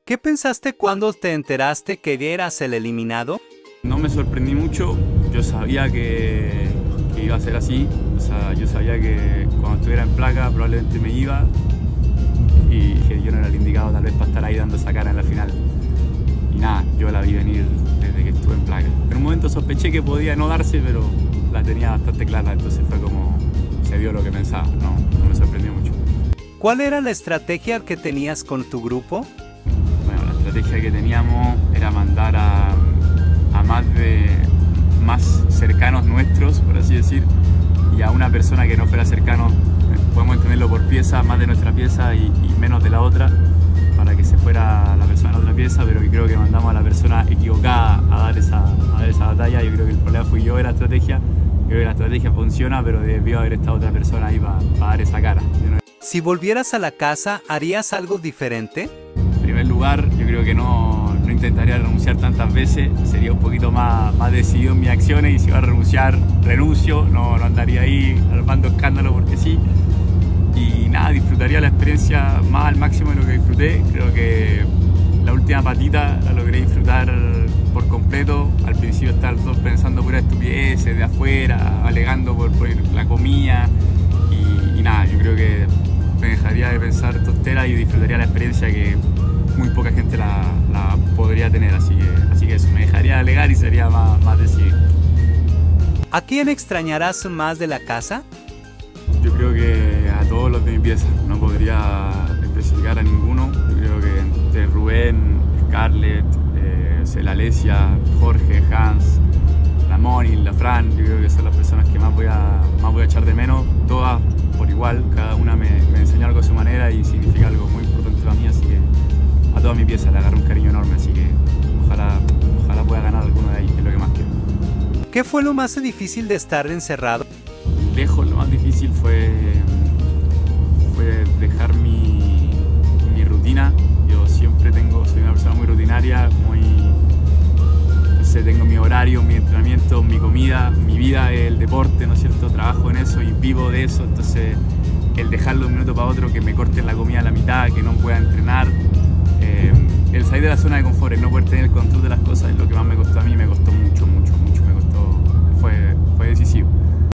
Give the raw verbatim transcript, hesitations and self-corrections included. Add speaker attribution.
Speaker 1: ¿Qué pensaste cuando te enteraste que eras el eliminado?
Speaker 2: No me sorprendí mucho, yo sabía que, que iba a ser así, o sea, yo sabía que cuando estuviera en placa probablemente me iba y que yo no era el indicado tal vez para estar ahí dando esa cara en la final. Y nada, yo la vi venir desde que estuve en placa. En un momento sospeché que podía no darse, pero la tenía bastante clara, entonces fue como se dio lo que pensaba, no, no me sorprendió mucho.
Speaker 1: ¿Cuál era la estrategia que tenías con tu grupo?
Speaker 2: Bueno, la estrategia que teníamos era mandar a, a más de más cercanos nuestros, por así decir, y a una persona que no fuera cercano, podemos entenderlo por pieza, más de nuestra pieza y, y menos de la otra, para que se fuera la persona de la otra pieza, pero que creo que mandamos a la persona equivocada a dar esa, a dar esa batalla. Yo creo que el problema fui yo de la estrategia, creo que la estrategia funciona, pero debió haber estado otra persona ahí para, para dar esa cara. Yo no...
Speaker 1: Si volvieras a la casa, ¿harías algo diferente?
Speaker 2: En primer lugar, yo creo que no, no intentaría renunciar tantas veces, sería un poquito más, más decidido en mis acciones y si va a renunciar, renuncio, no, no andaría ahí armando escándalo porque sí. Y nada, disfrutaría la experiencia más al máximo de lo que disfruté. Creo que la última patita la logré disfrutar por completo. Al principio estar todos pensando puras estupideces de afuera, alegando por, por la comida y, y nada, yo creo que me dejaría de pensar tonteras y disfrutaría la experiencia que muy poca gente la, la podría tener, así que, así que eso, me dejaría de alegar y sería más, más decidido.
Speaker 1: ¿A quién extrañarás más de la casa?
Speaker 2: Yo creo que a todos los de mi pieza, no podría especificar a ninguno. Yo creo que entre Rubén, Scarlett, eh, la Alesia, Jorge, Hans, la Moni, la Fran, yo creo que son las personas que más voy a, más voy a echar de menos, todas por igual, cada una me, me enseñó algo a su manera y significa algo muy importante para mí, así que a toda mi pieza le agarro un cariño enorme, así que ojalá, ojalá pueda ganar alguno de ahí, que es lo que más quiero.
Speaker 1: ¿Qué fue lo más difícil de estar encerrado?
Speaker 2: Lejos lo más difícil fue, fue dejar mi, mi rutina. Yo siempre tengo, soy una persona muy rutinaria, muy, no sé, tengo mi horario, mi entrenamiento, mi comida, mi vida es el deporte, ¿no es cierto? Trabajo en eso y vivo de eso, entonces el dejarlo de un minuto para otro, que me corten la comida a la mitad, que no pueda entrenar, eh, el salir de la zona de confort, el no poder tener el control de las cosas es lo que más me costó a mí, me costó mucho, mucho, mucho, me costó, fue, fue decisivo.